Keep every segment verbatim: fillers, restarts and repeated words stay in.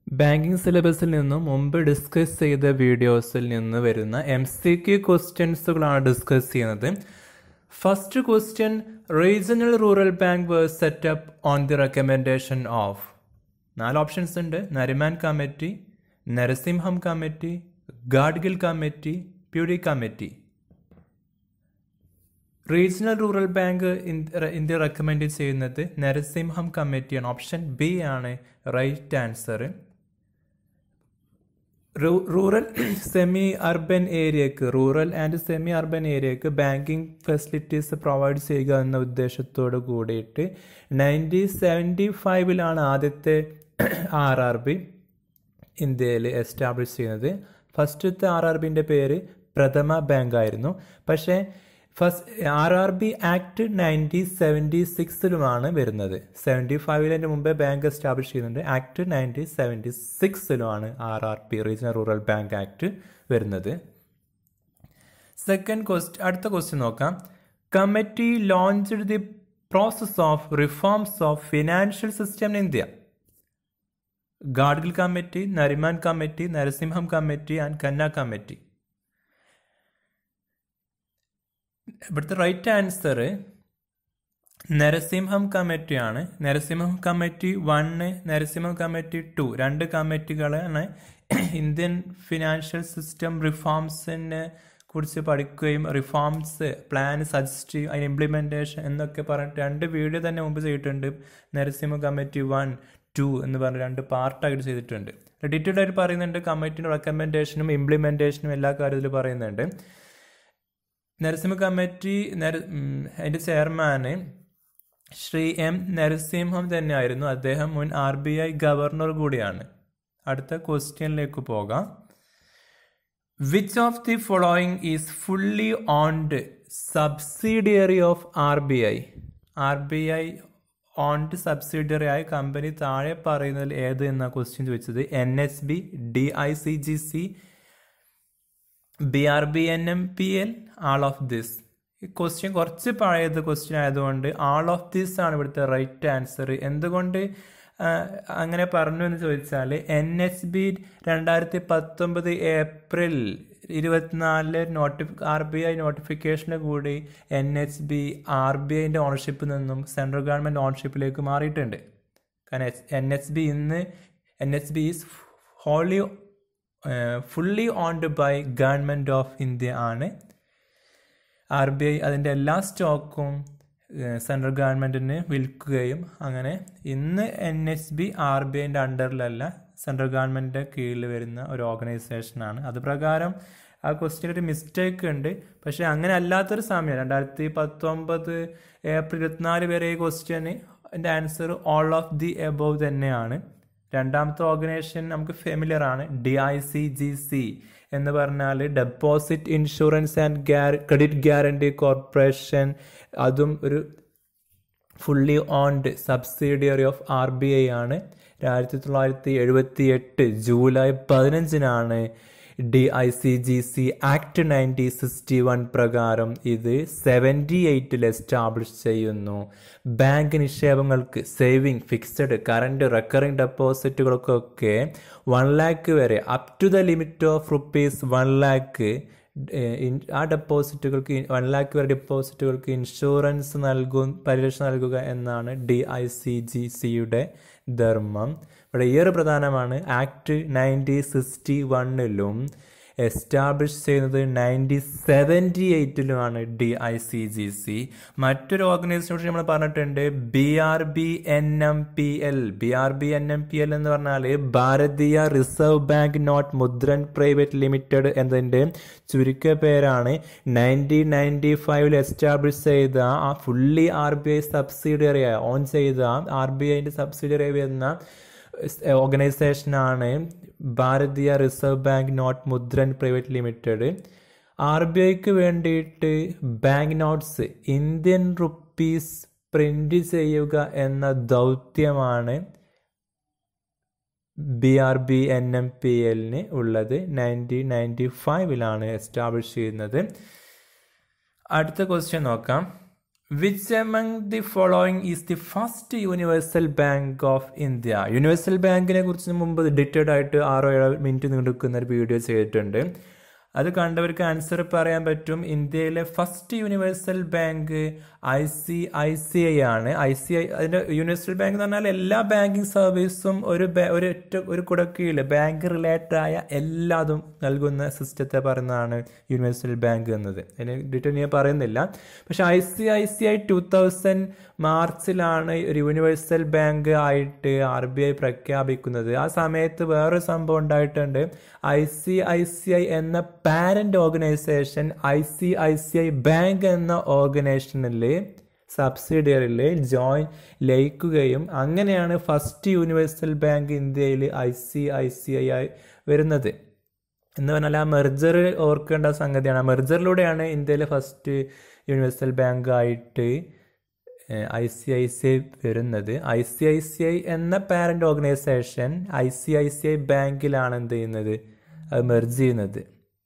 Banking സിലബസിൽ നിന്നും മുമ്പ് ഡിസ്കസ് ചെയ്ത വീഡിയോസിൽ നിന്ന് വരുന്ന എം സി ക്യു ക്വസ്റ്റ്യൻസുകളാണ് ഡിസ്കസ് ചെയ്യുന്നത്. First question, regional rural bank was set up on the recommendation of. നാല് ഓപ്ഷൻസ് ഉണ്ട്: Nariman committee, Narasimham committee, Gadgil committee, Puri committee. Regional rural bank India recommend ചെയ്യുന്നത് നരസിംഹം കമ്മിറ്റിയാണ്. ഓപ്ഷൻ ബി ആണ് right answer. Rural semi urban ഏരിയക്ക് rural and semi urban ഏരിയക്ക് banking facilities provide ചെയ്യുക എന്ന ഉദ്ദേശത്തോട് കൂടിയിട്ട് നയൻറ്റീൻ സെവൻറ്റി ഫൈവിലാണ് ആദ്യത്തെ ആർ ആർ ബി ഇന്ത്യയിൽ എസ്റ്റാബ്ലിഷ് ചെയ്യുന്നത്. ഫസ്റ്റത്തെ ആർ ആർ ബിൻ്റെ പേര് പ്രഥമ ബാങ്ക് ആയിരുന്നു. പക്ഷേ first R R B act nineteen seventy സിക്സിലുമാണ് വരുന്നത്. സെവൻറ്റി ഫൈവിലിൻ്റെ മുമ്പേ ബാങ്ക് എസ്റ്റാബ്ലിഷ് ചെയ്യുന്നുണ്ട്. ആക്ട് നയൻറ്റീൻ സെവൻറ്റി സിക്സിലുമാണ് R R B regional rural bank act വരുന്നത്. സെക്കൻഡ് ക്വസ്റ്റ് അടുത്ത ക്വസ്റ്റ്യൻ നോക്കാം. Committee launched the process of reforms of financial system in India. Gadgil committee, Nariman committee, Narasimham committee and Khanna committee. ഇവിടുത്തെ right answer Narasimham കമ്മിറ്റിയാണ്. Narasimham committee one, Narasimham committee two, രണ്ട് കമ്മിറ്റികളാണ് Indian financial system റിഫോംസിനെ കുറിച്ച് പഠിക്കുകയും റിഫോംസ് പ്ലാൻ സജസ്റ്റ് ചെയ്യും, അതിന് ഇംപ്ലിമെൻറ്റേഷൻ എന്നൊക്കെ പറഞ്ഞിട്ട് രണ്ട് വീഡിയോ തന്നെ മുമ്പ് ചെയ്തിട്ടുണ്ട്. നരസിംഹ കമ്മിറ്റി വൺ ടു എന്ന് പറഞ്ഞ് രണ്ട് പാർട്ടായിട്ട് ചെയ്തിട്ടുണ്ട്. ഡീറ്റെയിൽഡ് ആയിട്ട് പറയുന്നുണ്ട്. കമ്മിറ്റിയുടെ റെക്കമെൻഡേഷനും ഇംപ്ലിമെൻറ്റേഷനും എല്ലാ കാര്യത്തിലും പറയുന്നുണ്ട്. നരസിംഹ കമ്മിറ്റി അതിൻ്റെ ചെയർമാന് ശ്രീ എം നരസിംഹം തന്നെയായിരുന്നു. അദ്ദേഹം മുൻ ആർ ബി ഐ ഗവർണർ കൂടിയാണ്. അടുത്ത ക്വസ്റ്റ്യനിലേക്ക് പോകാം. Which of the following is fully owned subsidiary of R B I? R B I owned subsidiary ആയ കമ്പനി താഴെ പറയുന്നതിൽ ഏത് എന്ന ക്വസ്റ്റ്യൻ ചോദിച്ചത്. N S B, D I C G C, B R B N M P L, all of this. ഈ question കുറച്ച് പഴയത് question ആയതുകൊണ്ട് ആൾ ഓഫ് ദിസ് ആണ് ഇവിടുത്തെ റൈറ്റ് ആൻസർ. എന്തുകൊണ്ട് അങ്ങനെ പറഞ്ഞു എന്ന് ചോദിച്ചാൽ എൻ എസ് ബി രണ്ടായിരത്തി പത്തൊമ്പത് ഏപ്രിൽ ഇരുപത്തിനാലില് നോട്ടിഫി ആർ ബി ഐ നോട്ടിഫിക്കേഷന് കൂടി N H B R B ഐൻ്റെ ഓണർഷിപ്പിൽ നിന്നും സെൻട്രൽ ഗവൺമെൻറ് ഓണർഷിപ്പിലേക്ക് മാറിയിട്ടുണ്ട്. കാരണം എൻ എച്ച് ബി ഇന്ന് N H B is wholly fully owned by government of India ആണ്. ആർ ബി ഐ അതിൻ്റെ എല്ലാ സ്റ്റോക്കും സെൻട്രൽ ഗവൺമെൻറ്റിന് വിൽക്കുകയും അങ്ങനെ ഇന്ന് N H B R B ഐൻ്റെ അണ്ടറിലല്ല, സെൻട്രൽ ഗവൺമെൻറ്റിൻ്റെ കീഴിൽ വരുന്ന ഒരു ഓർഗനൈസേഷനാണ്. അത് പ്രകാരം ആ ക്വസ്റ്റ്യൻ ഒരു മിസ്റ്റേക്ക് ഉണ്ട്. പക്ഷേ അങ്ങനെ അല്ലാത്തൊരു സമയം രണ്ടായിരത്തി പത്തൊമ്പത് ഏപ്രിൽ ഇരുപത്തിനാല് വരെ ഈ ക്വസ്റ്റ്യന് എൻ്റെ answer all of the above തന്നെയാണ്. രണ്ടാമത്തെ ഓർഗനൈസേഷൻ നമുക്ക് ഫെമിലിയർ ആണ്. D I C G C എന്ന് പറഞ്ഞാൽ deposit insurance and credit guarantee corporation. അതും ഒരു fully owned subsidiary of R B I ആണ്. ആയിരത്തി തൊള്ളായിരത്തി എഴുപത്തി എട്ട് ജൂലൈ പതിനഞ്ചിനാണ് D I C G C act nineteen sixty one പ്രകാരം ഇത് സെവൻറ്റി എയ്റ്റിൽ എസ്റ്റാബ്ലിഷ് ചെയ്യുന്നു. ബാങ്ക് നിക്ഷേപങ്ങൾക്ക് സേവിങ്, ഫിക്സഡ്, കറണ്ട്, റെക്കറിംഗ് ഡെപ്പോസിറ്റുകൾക്കൊക്കെ വൺ ലാക്ക് വരെ up to the limit of rupees one lakh ആ ഡെപ്പോസിറ്റുകൾക്ക് വൺ ലാക്ക് വരെ ഡെപ്പോസിറ്റുകൾക്ക് ഇൻഷുറൻസ് നൽകും പരിരക്ഷ നൽകുക എന്നാണ് ഡി ഐ സി ജി സിയുടെ ധർമ്മം. ഇവിടെ ഇയർ പ്രധാനമാണ്. ആക്ട് നയൻറ്റീൻ സിക്സ്റ്റി വണ്ണിലും എസ്റ്റാബ്ലിഷ് ചെയ്യുന്നത് നയൻറ്റീൻ സെവൻറ്റി എയ്റ്റിലുമാണ് D I C G C. മറ്റൊരു ഓർഗനൈസേഷനെ കുറിച്ച് നമ്മൾ പറഞ്ഞിട്ടുണ്ട്, B R B N M P L. B R B N M P L എന്ന് പറഞ്ഞാൽ Bharatiya reserve bank note Mudran private limited എന്നതിൻ്റെ ചുരുക്ക പേരാണ്. നയൻറ്റീൻ നയൻറ്റി ഫൈവിൽ എസ്റ്റാബ്ലിഷ് ചെയ്ത ആ fully R B I subsidiary own ചെയ്ത ആർ ബി ഐൻ്റെ സബ്സിഡിയറി വരുന്ന ഓർഗനൈസേഷനാണ് Bharatiya reserve bank note Mudran private limited. R B ഐക്ക് വേണ്ടിയിട്ട് bank notes Indian rupees print ചെയ്യുക എന്ന ദൗത്യമാണ് B R B N M P എല്ലിന് ഉള്ളത്. നയൻറ്റീൻ നയൻറ്റി ഫൈവിലാണ് എസ്റ്റാബ്ലിഷ് ചെയ്യുന്നത്. അടുത്ത ക്വസ്റ്റ്യൻ നോക്കാം. Which among the following is the first universal bank of India? Universal ബാങ്കിനെ കുറിച്ച് മുമ്പ് ഡീറ്റെയിൽഡ് ആയിട്ട് ആറോ ഏഴോ മിനിറ്റ് നീണ്ടുക്കുന്ന ഒരു വീഡിയോ ചെയ്തിട്ടുണ്ട്. അത് കണ്ടവർക്ക് ആൻസർ പറയാൻ പറ്റും. ഇന്ത്യയിലെ first universal bank I C I C I ആണ്. ഐ സി ഐ അതിൻ്റെ യൂണിവേഴ്സൽ ബാങ്ക് എന്ന് പറഞ്ഞാൽ എല്ലാ ബാങ്കിങ് സർവീസും ഒരു ഒരു ഒറ്റ ഒരു കുടക്കീഴിൽ ബാങ്ക് റിലേറ്റഡ് ആയ എല്ലാതും നൽകുന്ന സിസ്റ്റത്തെ പറയുന്നതാണ് യൂണിവേഴ്സൽ ബാങ്ക് എന്നത്. അതിന് ഡീറ്റെയിൽ ഞാൻ പറയുന്നില്ല. പക്ഷെ I C I C I two thousand മാർച്ചിലാണ് ഒരു യൂണിവേഴ്സൽ ബാങ്ക് ആയിട്ട് ആർ ബി ഐ പ്രഖ്യാപിക്കുന്നത്. ആ സമയത്ത് വേറൊരു സംഭവം ഉണ്ടായിട്ടുണ്ട്. I C I C I എന്ന parent organisation I C I C I bank എന്ന ഓർഗനൈസേഷനിൽ സബ്സിഡിയറിൽ ജോയിൻ ലയിക്കുകയും അങ്ങനെയാണ് ഫസ്റ്റ് യൂണിവേഴ്സൽ ബാങ്ക് ഇന്ത്യയിൽ I C I C I ആയി വരുന്നത്. എന്ന് പറഞ്ഞാൽ ആ മെർജർ ഓർക്കേണ്ട സംഗതിയാണ്. ആ മെർജറിലൂടെയാണ് ഇന്ത്യയിലെ ഫസ്റ്റ് യൂണിവേഴ്സൽ ബാങ്ക് ആയിട്ട് I C I C I വരുന്നത്. I C I C I എന്ന parent organisation I C I C I ബാങ്കിലാണ് എന്ത് ചെയ്യുന്നത്, അത് മെർജ് ചെയ്യുന്നത്.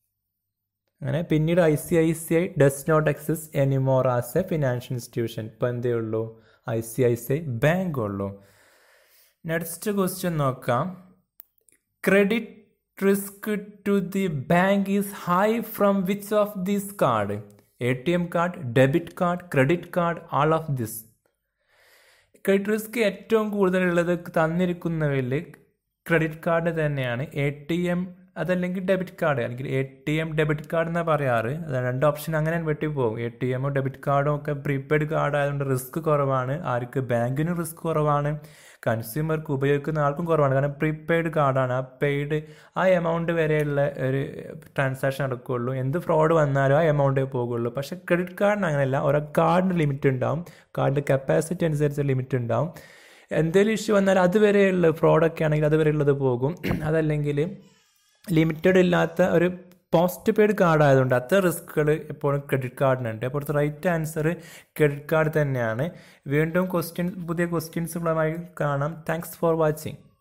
അങ്ങനെ പിന്നീട് I C I C I does not exist anymore as a financial institution. ഇപ്പം എന്തേ ഉള്ളൂ, I C I C I bank ഉള്ളൂ. നെക്സ്റ്റ് ക്വസ്റ്റ്യൻ നോക്കാം. Credit risk to the bank is high from which of this card? A T M card, debit card, credit card, all of this. Credit risk ഏറ്റവും കൂടുതലുള്ളത് തന്നിരിക്കുന്നവരിൽ credit card തന്നെയാണ്. A T M അതല്ലെങ്കിൽ debit card, അല്ലെങ്കിൽ A T M debit card എന്നാണ് പറയാറ്. അത് രണ്ട് ഓപ്ഷൻ അങ്ങനെ വെട്ടി പോകും. എ ടി എമ്മോ ഡെബിറ്റ് കാർഡും ഒക്കെ പ്രീപെയ്ഡ് കാർഡ് ആയതുകൊണ്ട് റിസ്ക് കുറവാണ്. ആർക്ക്? ബാങ്കിനും റിസ്ക് കുറവാണ്, കൺസ്യൂമർക്ക് ഉപയോഗിക്കുന്ന ആൾക്കും കുറവാണ്. കാരണം പ്രീപെയ്ഡ് കാർഡാണ്. ആ പെയ്ഡ് ആ എമൗണ്ട് വരെയുള്ള ഒരു ട്രാൻസാക്ഷൻ നടക്കുകയുള്ളൂ. എന്ത് ഫ്രോഡ് വന്നാലും ആ എമൗണ്ടേ പോകുള്ളൂ. പക്ഷേ ക്രെഡിറ്റ് കാർഡിന് അങ്ങനെയല്ല. ഓരോ കാർഡിന് ലിമിറ്റ് ഉണ്ടാവും, കാർഡിൻ്റെ കപ്പാസിറ്റി അനുസരിച്ച് ലിമിറ്റ് ഉണ്ടാവും. എന്തെങ്കിലും ഇഷ്യൂ വന്നാൽ അതുവരെയുള്ള ഫ്രോഡൊക്കെ ആണെങ്കിൽ അതുവരെയുള്ളത് പോകും. അതല്ലെങ്കിൽ ലിമിറ്റഡ് ഇല്ലാത്ത ഒരു പോസ്റ്റ് പെയ്ഡ് കാർഡ് ആയതുകൊണ്ട് അത്ര റിസ്കുകൾ എപ്പോഴും ക്രെഡിറ്റ് കാർഡിനുണ്ട്. അപ്പോൾ റൈറ്റ് ആൻസർ ക്രെഡിറ്റ് കാർഡ് തന്നെയാണ്. വീണ്ടും ക്വസ്റ്റ്യൻ പുതിയ ക്വസ്റ്റ്യൻസുകളുമായി കാണാം. Thanks for watching.